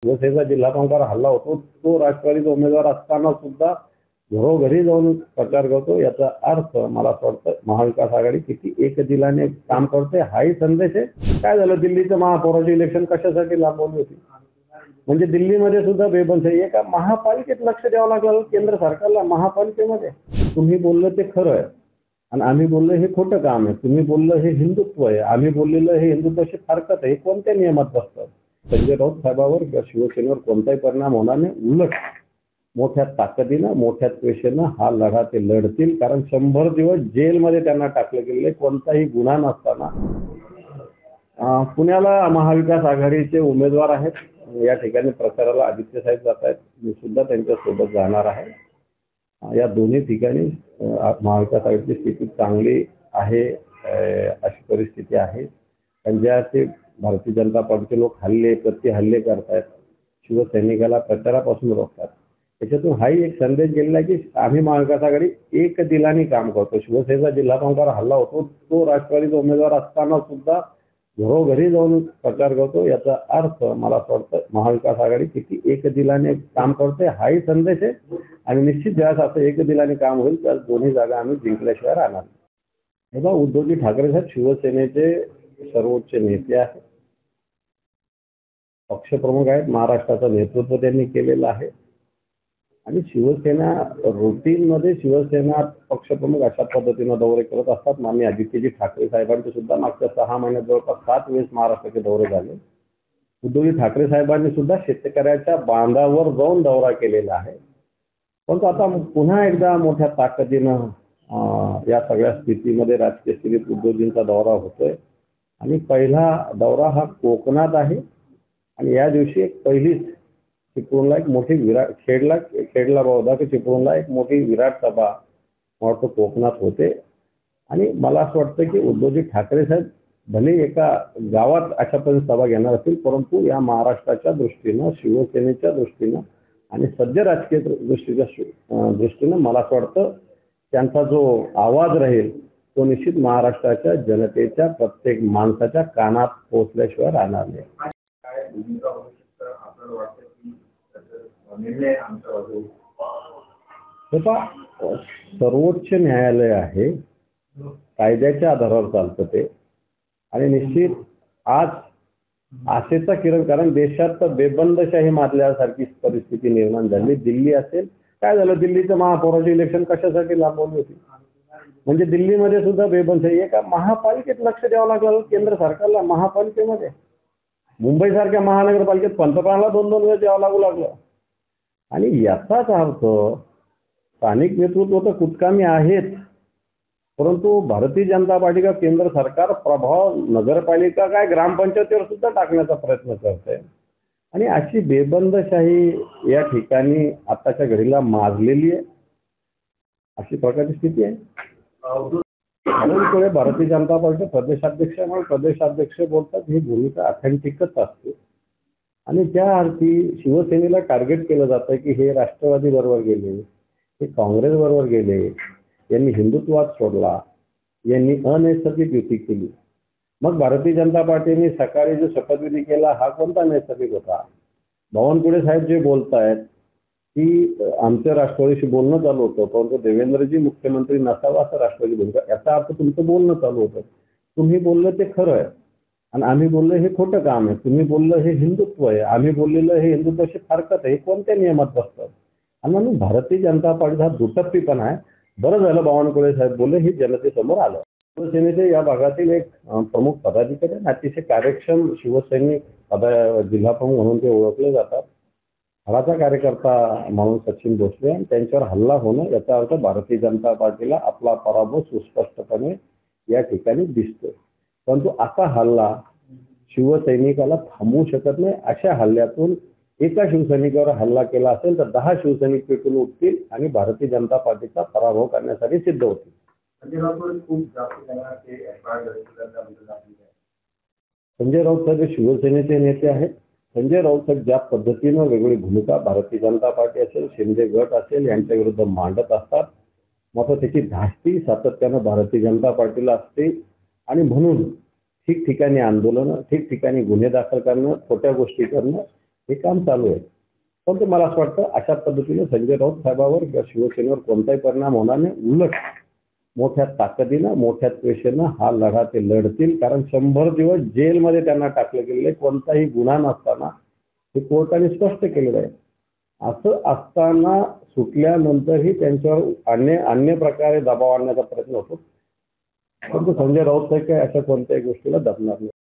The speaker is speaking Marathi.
शिवसेनेचा जिल्हा कामगार हल्ला होतो, तो राष्ट्रवादीचा उमेदवार असताना सुद्धा घरोघरी जाऊन प्रचार करतो. याचा अर्थ मला असं वाटतं महाविकास आघाडी किती एकदिलाने काम करते हाही संदेश आहे. काय झालं, दिल्लीचं महापौराचे इलेक्शन कशासाठी लांबवली होती? म्हणजे दिल्लीमध्ये सुद्धा बेबंदी. एका महापालिकेत लक्ष द्यावं लागलं केंद्र सरकारला. महापालिकेमध्ये तुम्ही बोललं ते खरं आहे आणि आम्ही बोललो हे खोटं काम आहे. तुम्ही बोललं हे हिंदुत्व आहे, आम्ही बोललेलं हे हिंदुत्वाशी फारकत आहे. कोणत्या नियमात बसतात? संजय राऊत साहेबांवर किंवा शिवसेनेवर कोणताही परिणाम होणार नाही. उलट मोठ्या ताकदीनं, मोठ्या त्वेषेनं हा लढा ते लढतील. कारण 100 दिवस जेलमध्ये त्यांना टाकलं गेलेलं, कोणताही गुन्हा नसताना. पुण्याला महाविकास आघाडीचे उमेदवार आहेत. या ठिकाणी प्रचाराला आदित्य साहेब जात आहेत. मी सुद्धा त्यांच्यासोबत जाणार आहे. या दोन्ही ठिकाणी महाविकास आघाडीची स्थिती चांगली आहे अशी परिस्थिती आहे. त्यांच्याचे भारतीय जनता पार्टीचे लोक प्रति हल्ले करतायत, शिवसैनिकाला प्रचारापासून रोखतात. त्याच्यातून हाही एक संदेश गेलेला आहे की आम्ही महाविकास आघाडी एक दिलाने काम करतो. शिवसेनेचा जिल्हा कामगार हल्ला होतो, तो राष्ट्रवादीचा उमेदवार असताना सुद्धा घरोघरी जाऊन प्रचार करतो. याचा अर्थ मला असं वाटतं महाविकास आघाडी किती एकदिलाने काम करते हाही संदेश आहे. आणि निश्चित ज्यावेळेस असं एकदिलाने काम होईल त्यास दोन्ही जागा आम्ही जिंकल्याशिवाय राहणार. हे बघा, उद्धवजी ठाकरे साहेब शिवसेनेचे सर्वोच्च नेते आहेत, पक्षप्रमुख आहेत. महाराष्ट्राचं नेतृत्व त्यांनी केलेलं आहे आणि शिवसेना रुटीनमध्ये शिवसेना पक्षप्रमुख अशा पद्धतीनं दौरे करत असतात. माननीय आदित्यजी ठाकरे साहेबांचे सुद्धा मागच्या 6 महिन्यात जवळपास 7 वेळेस महाराष्ट्राचे दौरे झाले. उद्धवजी ठाकरे साहेबांनी सुद्धा शेतकऱ्याच्या बांधावर जाऊन दौरा केलेला आहे. परंतु आता पुन्हा एकदा मोठ्या ताकदीनं या सगळ्या स्थितीमध्ये राजकीय स्थितीत उद्धवजींचा दौरा होतोय आणि पहिला दौरा हा कोकणात आहे. आणि या दिवशी एक पहिलीच चिपळूणला एक मोठी खेडला बहुधा की चिपळूणला एक मोठी विराट सभा वाटतं कोकणात होते. आणि मला असं वाटतं की उद्धवजी ठाकरे साहेब भले एका गावात अशा पण सभा घेणार असतील, परंतु या महाराष्ट्राच्या दृष्टीनं, शिवसेनेच्या दृष्टीनं आणि सध्या राजकीय दृष्टीनं मला असं वाटतं त्यांचा जो आवाज राहील तो निश्चित महाराष्ट्राच्या जनतेच्या प्रत्येक माणसाच्या कानात पोहोचल्याशिवाय राहणार नाही. सर्वोच्च न्यायालय आहे, कायद्याच्या आधारावर चालतं ते. आणि निश्चित आज आशेचा किरण, कारण देशात बेबंदशाही माजल्यासारखी परिस्थिती निर्माण झाली. दिल्ली असेल, काय झालं, दिल्लीचं महापौराचे इलेक्शन कशासाठी लांबवली होती? म्हणजे दिल्लीमध्ये सुद्धा बेबंदशाही. एका महापालिकेत लक्ष द्यावं लागलं केंद्र सरकारला. महापालिकेमध्ये, मुंबईसारख्या महानगरपालिकेत पंतप्रधानाला 2-2 वेळेस यावं लागलं. आणि याचाच अर्थ स्थानिक नेतृत्व तर कुचकामी आहेत, परंतु भारतीय जनता पार्टी का केंद्र सरकार प्रभाव नगरपालिका काय ग्रामपंचायतीवर सुद्धा टाकण्याचा प्रयत्न करते. आणि अशी बेबंदशाही या ठिकाणी आताच्या घडीला माजलेली आहे. अशी प्रकारची स्थिती आहे. म्हणून पुढे भारतीय जनता पार्टी प्रदेशाध्यक्ष बोलतात ही भूमिका ऑथेंटिकच असते. आणि त्या अर्थी शिवसेनेला टार्गेट केलं जातं की हे राष्ट्रवादी बरोबर गेले, हे काँग्रेस बरोबर गेले, यांनी हिंदुत्वाद सोडला, यांनी अनैसर्गिक युती केली. मग भारतीय जनता पार्टीने सकाळी जो शपथविधी केला हा कोणता नैसर्गिक होता? बावनकुळे साहेब जे बोलतायत की आमचं राष्ट्रवादीशी बोलणं चालू होतं, परंतु देवेंद्रजी मुख्यमंत्री नसावा असं राष्ट्रवादी बोलतो. याचा अर्थ तुमचं बोलणं चालू होतं. तुम्ही बोललं ते खरं आहे आणि आम्ही बोललो हे खोटं काम आहे. तुम्ही बोललं हे हिंदुत्व आहे, आम्ही बोललेलं हे हिंदुत्वाशी फारकत आहे. कोणत्या नियमात बसतात? आणि म्हणून भारतीय जनता पार्टीचा हा दुटप्पीपणा आहे. बरं झालं बावनकुळे साहेब बोलले, हे जनतेसमोर आलं. शिवसेनेचे या भागातील एक प्रमुख पदाधिकारी आणि अतिशय कार्यक्षम शिवसैनिक जिल्हा प्रमुख म्हणून ते ओळखले जातात. हराचा कार्यकर्ता म्हणून सचिन भोसले आणि त्यांच्यावर हल्ला होणं याचा अर्थ भारतीय जनता पार्टीला आपला पराभव सुस्पष्टपणे या ठिकाणी दिसतोय. परंतु असा हल्ला शिवसैनिकाला थांबवू शकत नाही. अशा हल्ल्यातून एका शिवसैनिकावर हल्ला केला असेल तर 10 शिवसैनिक पेटून उठतील आणि भारतीय जनता पार्टीचा पराभव करण्यासाठी सिद्ध होतील. संजय राऊत साहेब शिवसेनेचे नेते आहेत. संजय राऊत साहेब ज्या पद्धतीनं वेगळी भूमिका भारतीय जनता पार्टी असेल, शिंदे गट असेल यांच्या विरुद्ध मांडत असतात, मात्र त्याची धास्ती सातत्यानं भारतीय जनता पार्टीला असते. आणि म्हणून ठिकठिकाणी आंदोलनं, ठिकठिकाणी गुन्हे दाखल करणं, खोट्या गोष्टी करणं हे काम चालू आहे. पण ते मला असं वाटतं अशा पद्धतीने संजय राऊत साहेबांवर किंवा शिवसेनेवर कोणताही परिणाम होणार नाही. उलट मोठ्या ताकदीनं मोठ्या त्वेषेनं हा लढा ते लढतील. कारण 100 दिवस जेलमध्ये त्यांना टाकलं गेलेलं आहे. कोणताही गुन्हा नसताना हे कोर्टाने स्पष्ट केलेलं आहे. असं असताना सुटल्यानंतरही त्यांच्यावर अन्य प्रकारे दबाव आणण्याचा प्रयत्न होतो. परंतु संजय राऊत साहेब काही अशा कोणत्याही गोष्टीला दबणार नाही.